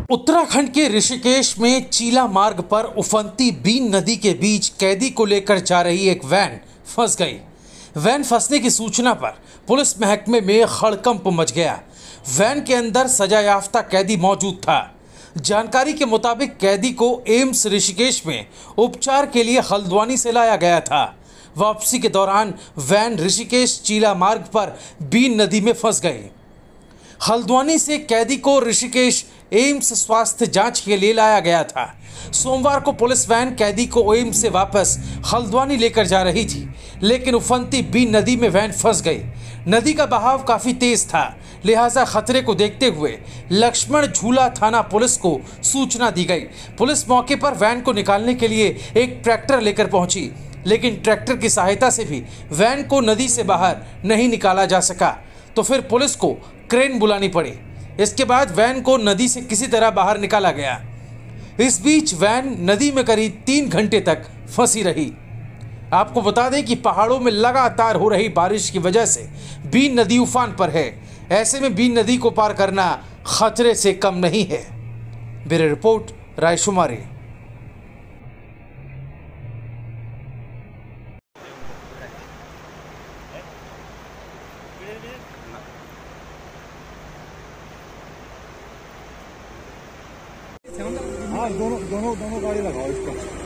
उत्तराखंड के ऋषिकेश में चीला मार्ग पर उफनती बीन नदी के बीच कैदी को लेकर जा रही एक वैन फंस गई। वैन फंसने की सूचना पर पुलिस महकमे में हड़कंप मच गया। वैन के अंदर सजायाफ्ता कैदी मौजूद था। जानकारी के मुताबिक कैदी को एम्स ऋषिकेश में उपचार के लिए हल्द्वानी से लाया गया था। वापसी के दौरान वैन ऋषिकेश चीला मार्ग पर बीन नदी में फंस गई। हल्द्वानी से कैदी को ऋषिकेश एम्स स्वास्थ्य जांच के लिए लाया गया था। सोमवार को पुलिस वैन कैदी को एम्स से वापस हल्द्वानी लेकर जा रही थी, लेकिन उफनती बीन नदी में वैन फंस गई। नदी का बहाव काफी तेज था, लिहाजा खतरे को देखते हुए लक्ष्मण झूला थाना पुलिस को सूचना दी गई। पुलिस मौके पर वैन को निकालने के लिए एक ट्रैक्टर लेकर पहुंची, लेकिन ट्रैक्टर की सहायता से भी वैन को नदी से बाहर नहीं निकाला जा सका, तो फिर पुलिस को क्रेन बुलानी पड़ी। इसके बाद वैन को नदी से किसी तरह बाहर निकाला गया। इस बीच वैन नदी में करीब 3 घंटे तक फंसी रही। आपको बता दें कि पहाड़ों में लगातार हो रही बारिश की वजह से बीन नदी उफान पर है। ऐसे में बीन नदी को पार करना खतरे से कम नहीं है। ब्यूरो रिपोर्ट, रायशुमारी। हाँ, दोनों गाड़ी लगाओ इसको।